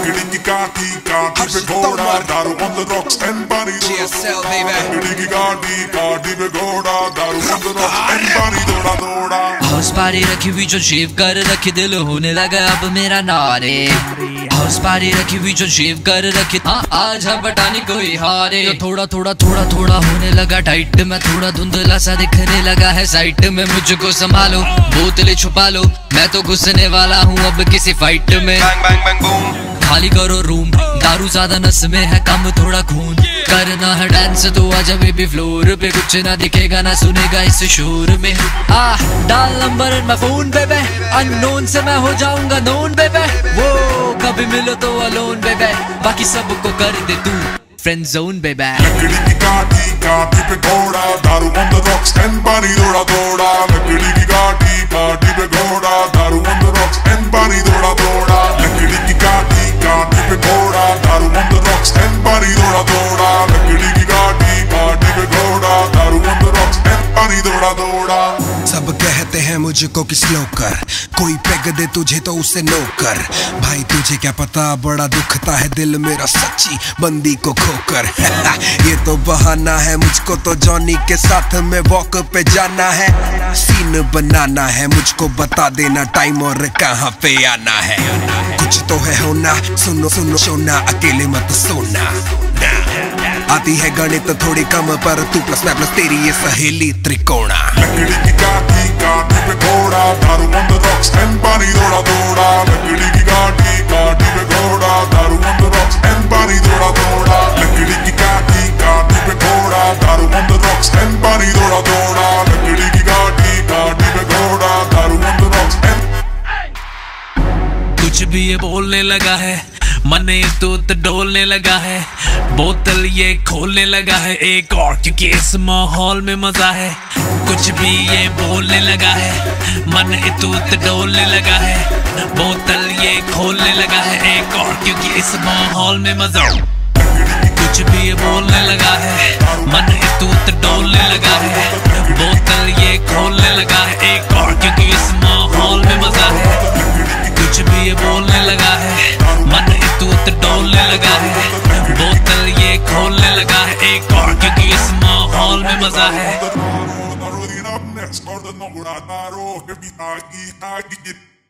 लकड़ी की काठी, काठी पे घोड़ा, दारू on the rocks and पानी दौड़ा। लकड़ी की काठी, काठी पे घोड़ा, दारू on the rocks and पानी दौड़ा दौड़ा। हाउस पारी रखी हुई जो शेव कर रखी, दिल होने लगा अब मेरा नारे। हाउस पारी रखी हुई जो शेव कर रखी, हाँ आज है बटानी कोई हारे। तो थोड़ा थोड़ा थोड़ा थोड़ा होने लगा टाइट, मैं थोड़ा धुंधला सा दिखने लगा है साइट में। मुझको संभालो, बोतलें छुपा लो, मैं तो घुसने वाला हूँ अब किसी फाइट में। Bang bang bang boom, खाली करो रूम, दारू ज्यादा नस में है कम थोड़ा खून। करना है डांस तो आजा बेबी फ्लोर पे, कुछ ना दिखेगा ना सुनेगा इस शोर में। डाल number in my phone babe, unknown से मैं हो जाऊंगा नोन बेबे। वो कभी मिलो तो अलोन बेबे, बाकी सबको कर दे तू फ्रेंड जोन बेबे। लकड़ी की काठी, काठी पे घोड़ा, दारू on the rocks and पानी दौड़ा दौड़ा। लकड़ी की काठी, काठी पे घोड़ा, दारू on the rocks and पानी दौड़ा दौड़ा। लकड़ी की काठी, काठी पे घोड़ा, दारू on the rocks and पानी दौड़ा दौड़ा। लकड़ी की काठी, काठी पे घोड़ा, दारू on the rocks and पानी दौड़ा दौड़ा। सब कहते हैं मुझको कि स्लो कर, कोई पैग दे तुझे तो उसे नो कर। भाई तुझे क्या पता बड़ा दुखता है दिल मेरा सच्ची बंदी को खोकर। ये तो बहाना है, मुझको तो जॉनी के साथ में वॉक पे जाना है। सीन बनाना है, मुझको बता देना टाइम और कहाँ पे आना है। कुछ तो है होना, सुनो सुनो सोना, अकेले मत सोना। आती है गणित थोड़ी कम पर तू प्लस मैं प्लस तेरी ये सहेली त्रिकोणा। लकड़ी की काठी, काठी पे घोड़ा, दारू on the rocks and पानी दौड़ा दौड़ा। लकड़ी की काठी, काठी पे घोड़ा, दारू on the rocks and पानी दौड़ा दौड़ा। लकड़ी की काठी, काठी पे घोड़ा, दारू on the rocks and पानी दौड़ा दौड़ा। लकड़ी की काठी, काठी पे घोड़ा, दारू on the rocks and। कुछ भी ये बोलने लगा है, मन ये तो डोलने लगा है। बोतल ये खोलने लगा है एक और, क्योंकि इस माहौल में मजा है। कुछ भी ये बोलने लगा है, मन ये तो डोलने लगा है। बोतल ये खोलने लगा है एक और, क्योंकि इस माहौल में मजा। कुछ भी ये बोलने लगा है, मन ये तो डोलने लगा है। बोतल ये खोलने लगा है एक और, क्योंकि इस माहौल में मजा है। कुछ भी ये बोलने लगा है, मन तू डोलने लगा है। बोतल ये खोलने लगा है एक और, क्योंकि इस माहौल में मजा है।